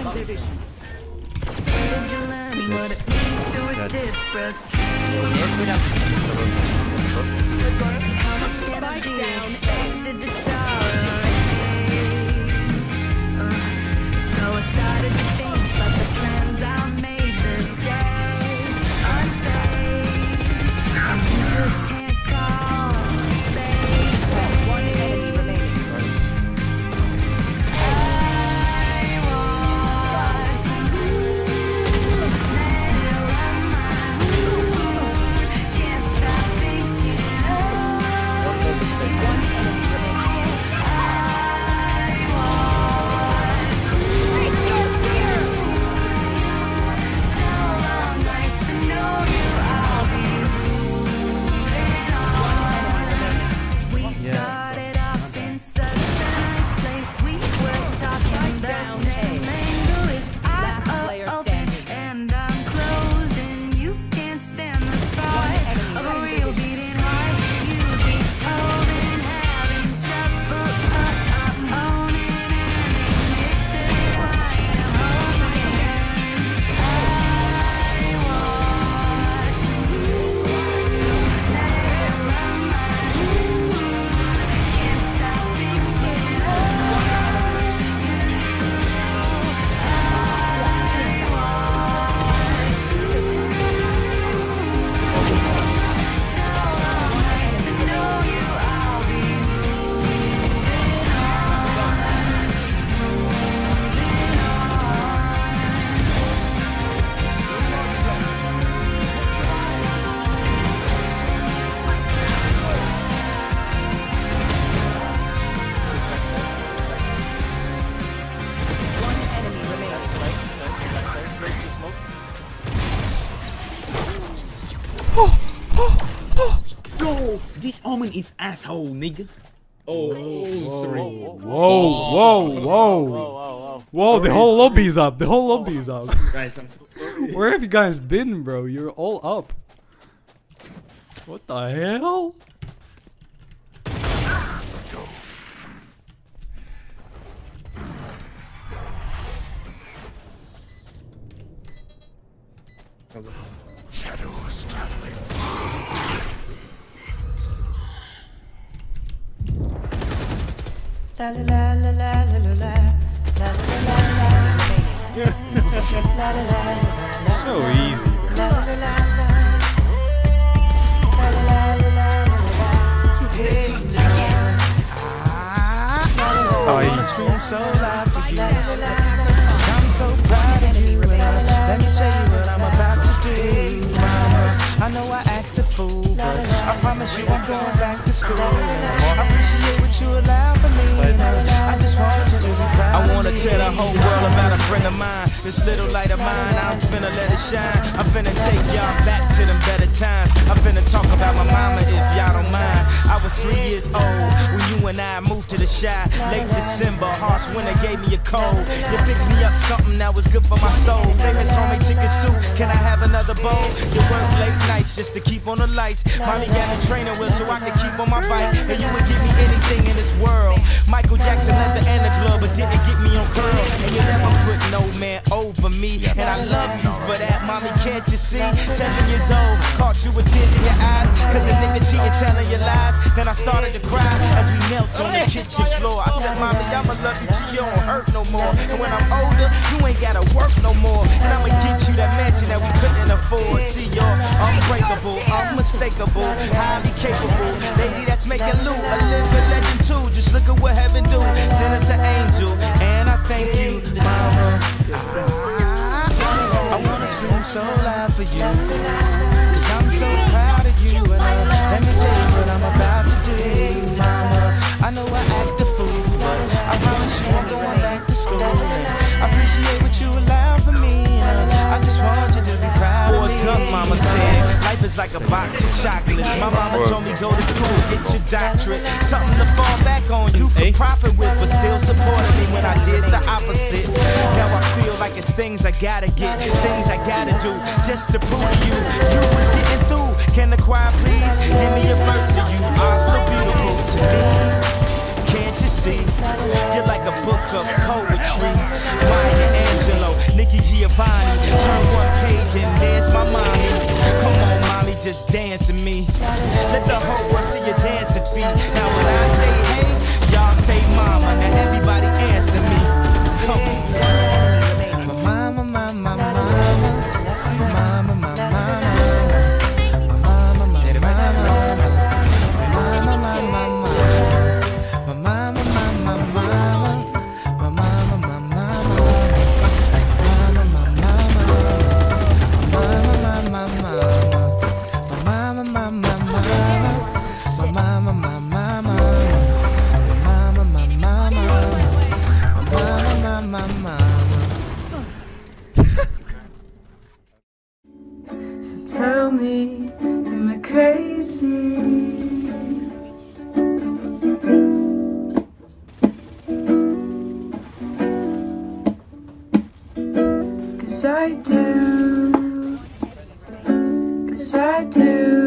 what it means to reciprocate. How much can I be expected to tolerate? So I started to think about the plans I made the day unpaid. And you just can't call space. One enemy remaining. Yo, this Omen is asshole, nigga. Oh, sorry. Whoa, the whole lobby is up. The whole lobby is up. Guys, I'm so sorry. Where have you guys been, bro? You're all up. What the hell? Shadows traveling. La la la la la la la la la la la la. So easy. I wanna scream so loud for you, 'cause I'm so proud of you. And let me tell you what I'm about to do, mama. I know I act a fool, but I promise you I'm going back to school. I appreciate what you allow for me. I just want you to be proud. I wanna tell the whole world about a friend of mine. This little light of mine, I'm finna let it shine. I'm finna take y'all back to them better times. I'm finna talk about my mama if y'all don't mind. I was 3 years old when you and I moved to the Shy. Late December, harsh winter gave me a cold. You picked me up something that was good for my soul. Famous homemade chicken soup, can I have another bowl? You work late nights just to keep on the lights. Mommy got a trainer wheel so I could keep on my bike. And you would give me anything in this world. Michael Jackson leather and the glove, but didn't get me on curl. And you never put no man over me. And I love you for that, mommy, can't you see? 7 years old, caught you with tears in your eyes. Cause a nigga cheating, telling you lies. Then I started to cry as we knelt on the kitchen floor. I said, mommy, I'ma love you till you don't hurt no more. And when I'm older, you ain't gotta work no more. And I'ma get you that mansion that we couldn't afford. See, you're unbreakable, unmistakable, highly capable. Lady that's making loot, a living legend too. Just look at what heaven do. Send us an angel, and I thank you, mama. I wanna scream so loud for you, 'cause I'm so proud of you. And let me tell you what I'm about to do, mama. I know I act a fool, but I promise you I'm going back to school. And I appreciate what you allow for me. I just want you to be proud of me. Gump, mama said, life is like a box of chocolates. My mama told me go to school, get your doctorate. Something to fall back on, you could profit with, but still supported me when I did the opposite. Now I feel like it's things I gotta get, things I gotta do, just to prove to you, you was getting through. Can the choir please give me a verse of you are so beautiful to me? Can't you see? You're like a book of poetry. Maya Angelou. Giovanni. Turn one page and there's my mommy. Come on, mommy, just dance with me. Let the whole world see your dancing feet. Now when I say hey, y'all say mama. Now everybody answer me. Come on. Mama, mama, mama, mama, mama, mama. Tell me, am I crazy? 'Cause I do, 'cause I do.